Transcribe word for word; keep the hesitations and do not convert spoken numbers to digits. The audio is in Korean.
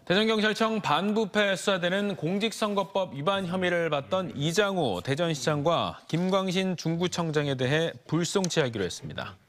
대전경찰청 반부패 수사대는 공직선거법 위반 혐의를 받던 이장우 대전시장과 김광신 중구청장에 대해 불송치하기로 했습니다.